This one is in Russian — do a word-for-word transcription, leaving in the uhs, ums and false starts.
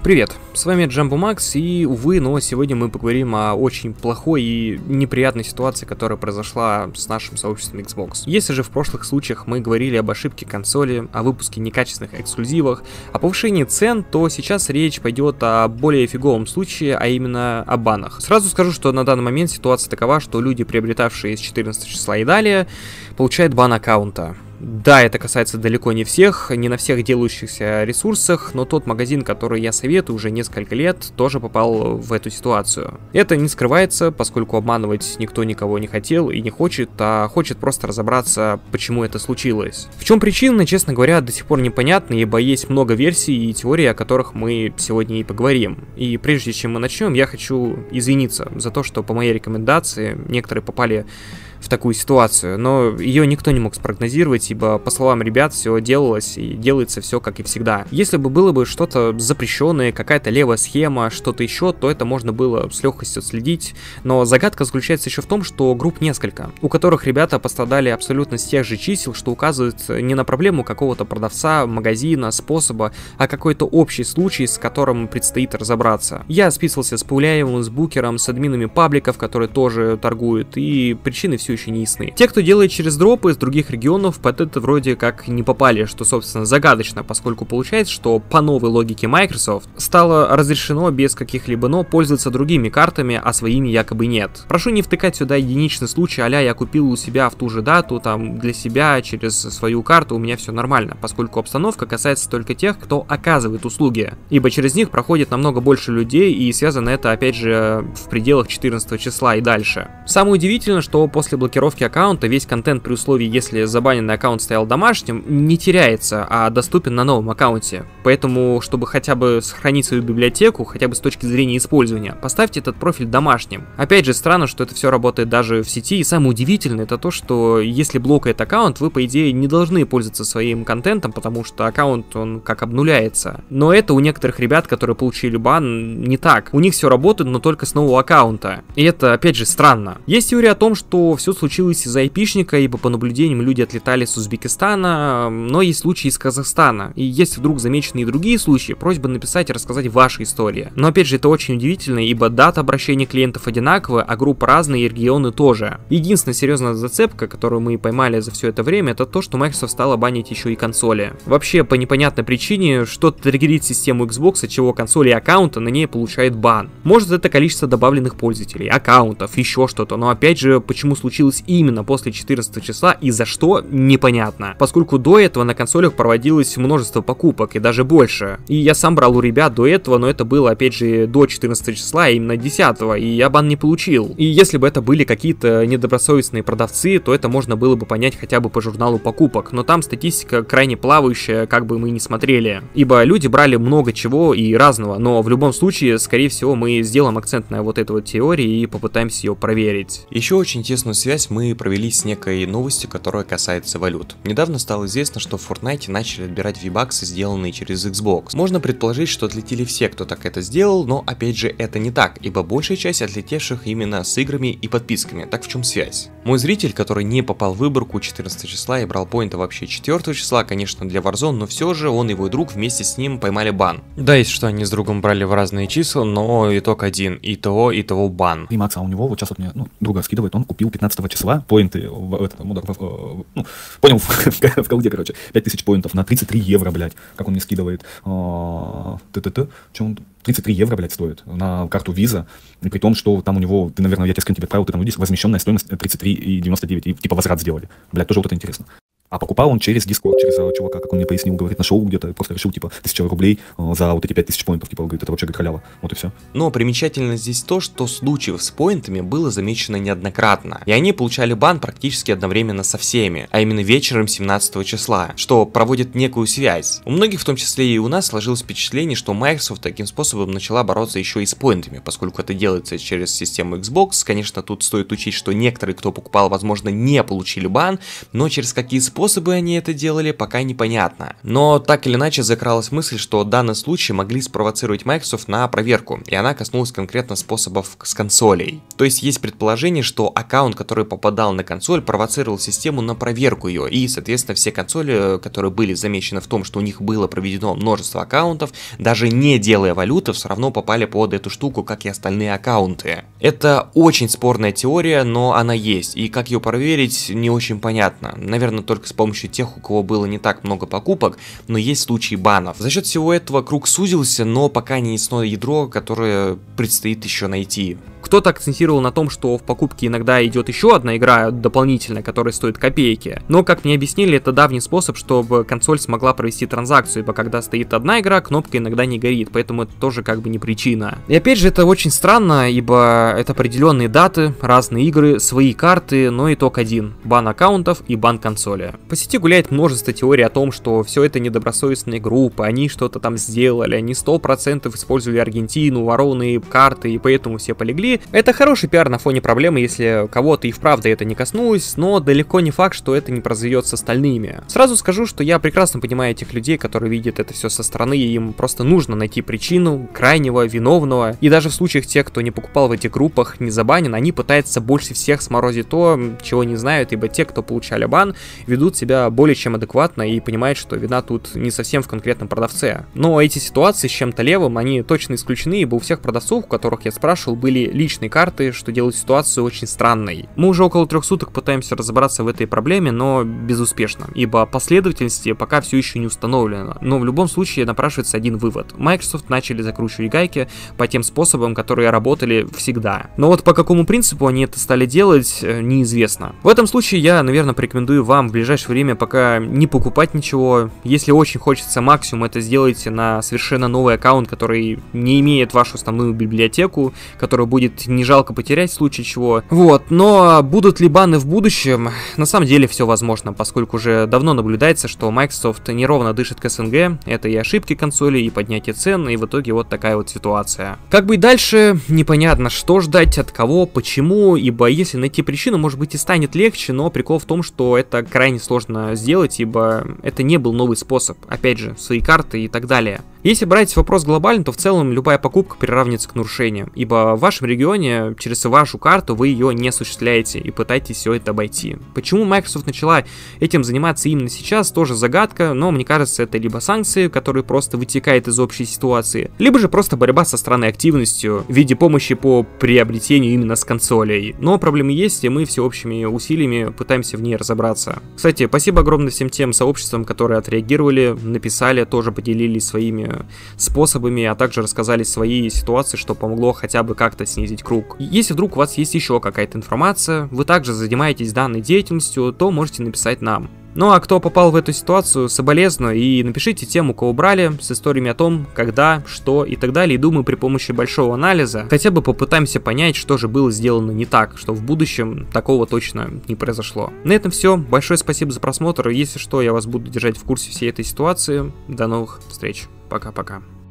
Привет, с вами Джамбо Макс, и, увы, но сегодня мы поговорим о очень плохой и неприятной ситуации, которая произошла с нашим сообществом Xbox. Если же в прошлых случаях мы говорили об ошибке консоли, о выпуске некачественных эксклюзивах, о повышении цен, то сейчас речь пойдет о более фиговом случае, а именно о банах. Сразу скажу, что на данный момент ситуация такова, что люди, приобретавшие с четырнадцатого числа и далее, получают бан аккаунта. Да, это касается далеко не всех, не на всех делающихся ресурсах, но тот магазин, который я советую уже несколько лет, тоже попал в эту ситуацию. Это не скрывается, поскольку обманывать никто никого не хотел и не хочет, а хочет просто разобраться, почему это случилось. В чем причина, честно говоря, до сих пор непонятна, ибо есть много версий и теорий, о которых мы сегодня и поговорим. И прежде чем мы начнем, я хочу извиниться за то, что по моей рекомендации некоторые попали в такую ситуацию, но ее никто не мог спрогнозировать, ибо, по словам ребят, все делалось и делается все как и всегда. Если бы было бы что-то запрещенное, какая-то левая схема, что-то еще, то это можно было с легкостью следить, но загадка заключается еще в том, что групп несколько, у которых ребята пострадали абсолютно с тех же чисел, что указывают не на проблему какого-то продавца, магазина, способа, а какой-то общий случай, с которым предстоит разобраться. Я списывался с Пауляевым, с Букером, с админами пабликов, которые тоже торгуют, и причины все еще не ясны. Те, кто делает через дропы из других регионов, под это вроде как не попали, что, собственно, загадочно, поскольку получается, что по новой логике Microsoft стало разрешено без каких-либо «но» пользоваться другими картами, а своими якобы нет. Прошу не втыкать сюда единичный случай, а-ля я купил у себя в ту же дату, там, для себя, через свою карту, у меня все нормально, поскольку обстановка касается только тех, кто оказывает услуги, ибо через них проходит намного больше людей, и связано это, опять же, в пределах четырнадцатого числа и дальше. Самое удивительное, что после блокировки аккаунта весь контент, при условии, если забаненный аккаунт стоял домашним, не теряется, а доступен на новом аккаунте. Поэтому, чтобы хотя бы сохранить свою библиотеку, хотя бы с точки зрения использования, поставьте этот профиль домашним. Опять же, странно, что это все работает даже в сети, и самое удивительное это то, что если блокает аккаунт, вы, по идее, не должны пользоваться своим контентом, потому что аккаунт, он как обнуляется. Но это у некоторых ребят, которые получили бан, не так. У них все работает, но только с нового аккаунта. И это, опять же, странно. Есть теория о том, что все случилось из-за айпишника, ибо по наблюдениям люди отлетали с Узбекистана, но есть случаи из Казахстана. И если вдруг замечены и другие случаи, просьба написать и рассказать ваши истории. Но опять же, это очень удивительно, ибо дата обращения клиентов одинаковая, а группы разные и регионы тоже. Единственная серьезная зацепка, которую мы поймали за все это время, это то, что Microsoft стала банить еще и консоли. Вообще, по непонятной причине, что-то триггерит систему Xbox, от чего консоли и аккаунта на ней получают бан. Может, это количество добавленных пользователей, аккаунтов, еще что-то, но опять же, почему случилось именно после четырнадцатого числа и за что, непонятно. Поскольку до этого на консолях проводилось множество покупок и даже больше. И я сам брал у ребят до этого, но это было опять же до четырнадцатого числа, именно десятого, и я бан не получил. И если бы это были какие-то недобросовестные продавцы, то это можно было бы понять хотя бы по журналу покупок, но там статистика крайне плавающая, как бы мы ни смотрели. Ибо люди брали много чего и разного, но в любом случае, скорее всего, мы сделаем акцент на вот этой вот теории и попытаемся ее проверить. Еще очень тесную связь мы провели с некой новостью, которая касается валют. Недавно стало известно, что в Fortnite начали отбирать V-баксы, сделанные через Xbox. Можно предположить, что отлетели все, кто так это сделал, но опять же это не так, ибо большая часть отлетевших именно с играми и подписками. Так в чем связь? Мой зритель, который не попал в выборку четырнадцатого числа и брал поинты вообще четвёртого числа, конечно, для Warzone, но все же он и его друг вместе с ним поймали бан. Да, есть что они с другом брали в разные числа, но итог один. И того, и того бан. И Макс, а у него вот сейчас вот мне ну, друга скидывает, он купил пятнадцатого числа поинты в, в, это, модер, в, в, ну, понял, в, в, в колде, короче, пять тысяч поинтов на тридцать три евро, блядь, как он мне скидывает. Т-т-т, что он... тридцать три евро, блядь, стоит на карту Visa, и при том, что там у него, ты, наверное, я тебе скрин тебе отправил, ты там видишь, возмещенная стоимость тридцать три и девяносто девять, и типа возврат сделали. Блядь, тоже вот это интересно. А покупал он через Discord, через uh, чувака, как он мне пояснил, говорит, нашел где-то, просто решил, типа, тысячу рублей uh, за вот эти пять тысяч поинтов, типа, говорит, это вообще, говорит, халява, вот и все. Но примечательно здесь то, что случаев с поинтами было замечено неоднократно, и они получали бан практически одновременно со всеми, а именно вечером семнадцатого числа, что проводит некую связь. У многих, в том числе и у нас, сложилось впечатление, что Microsoft таким способом начала бороться еще и с поинтами, поскольку это делается через систему Xbox. Конечно, тут стоит учесть, что некоторые, кто покупал, возможно, не получили бан, но через какие способы способы они это делали, пока непонятно. Но так или иначе закралась мысль, что данный случай могли спровоцировать Microsoft на проверку, и она коснулась конкретно способов с консолей. То есть есть предположение, что аккаунт, который попадал на консоль, провоцировал систему на проверку ее, и, соответственно, все консоли, которые были замечены в том, что у них было проведено множество аккаунтов, даже не делая валюты, все равно попали под эту штуку, как и остальные аккаунты. Это очень спорная теория, но она есть, и как ее проверить, не очень понятно. Наверное, только с помощью тех, у кого было не так много покупок, но есть случаи банов. За счет всего этого круг сузился, но пока не ясно ядро, которое предстоит еще найти. Кто-то акцентировал на том, что в покупке иногда идет еще одна игра дополнительная, которая стоит копейки. Но, как мне объяснили, это давний способ, чтобы консоль смогла провести транзакцию, ибо когда стоит одна игра, кнопка иногда не горит, поэтому это тоже как бы не причина. И опять же, это очень странно, ибо это определенные даты, разные игры, свои карты, но итог один: бан аккаунтов и бан консоли. По сети гуляет множество теорий о том, что все это недобросовестные группы, они что-то там сделали, они сто процентов использовали Аргентину, ворованные карты, и поэтому все полегли. Это хороший пиар на фоне проблемы, если кого-то и вправду это не коснулось, но далеко не факт, что это не произойдет с остальными. Сразу скажу, что я прекрасно понимаю этих людей, которые видят это все со стороны, и им просто нужно найти причину крайнего виновного. И даже в случаях тех, кто не покупал в этих группах, не забанен, они пытаются больше всех сморозить то, чего не знают, ибо те, кто получали бан, ведут себя более чем адекватно и понимают, что вина тут не совсем в конкретном продавце. Но эти ситуации с чем-то левым, они точно исключены, ибо у всех продавцов, у которых я спрашивал, были личные карты, что делает ситуацию очень странной. Мы уже около трех суток пытаемся разобраться в этой проблеме, но безуспешно, ибо последовательности пока все еще не установлено. Но в любом случае напрашивается один вывод: Microsoft начали закручивать гайки по тем способам, которые работали всегда. Но вот по какому принципу они это стали делать, неизвестно. В этом случае я, наверное, порекомендую вам в ближайшее время пока не покупать ничего. Если очень хочется максимум, это сделайте на совершенно новый аккаунт, который не имеет вашу основную библиотеку, которую будет не жалко потерять в случае чего. Вот, но будут ли баны в будущем? На самом деле все возможно, поскольку уже давно наблюдается, что Microsoft неровно дышит к СНГ. Это и ошибки консоли, и поднятие цен, и в итоге вот такая вот ситуация. Как быть дальше? Непонятно, что ждать, от кого, почему, ибо если найти причину, может быть и станет легче, но прикол в том, что это крайне сложно сделать, ибо это не был новый способ. Опять же, свои карты и так далее. Если брать вопрос глобально, то в целом любая покупка приравнивается к нарушениям, ибо в вашем регионе через вашу карту вы ее не осуществляете и пытаетесь все это обойти. Почему Microsoft начала этим заниматься именно сейчас, тоже загадка, но мне кажется, это либо санкции, которые просто вытекают из общей ситуации, либо же просто борьба со странной активностью в виде помощи по приобретению именно с консолей. Но проблемы есть, и мы всеобщими усилиями пытаемся в ней разобраться. Кстати, спасибо огромное всем тем сообществам, которые отреагировали, написали, тоже поделились своими способами, а также рассказали свои ситуации, что помогло хотя бы как-то снизить круг. Если вдруг у вас есть еще какая-то информация, вы также занимаетесь данной деятельностью, то можете написать нам. Ну а кто попал в эту ситуацию, соболезную, и напишите тему, кого брали, с историями о том, когда, что и так далее. И думаю, при помощи большого анализа хотя бы попытаемся понять, что же было сделано не так, что в будущем такого точно не произошло. На этом все. Большое спасибо за просмотр. Если что, я вас буду держать в курсе всей этой ситуации. До новых встреч. Пока-пока.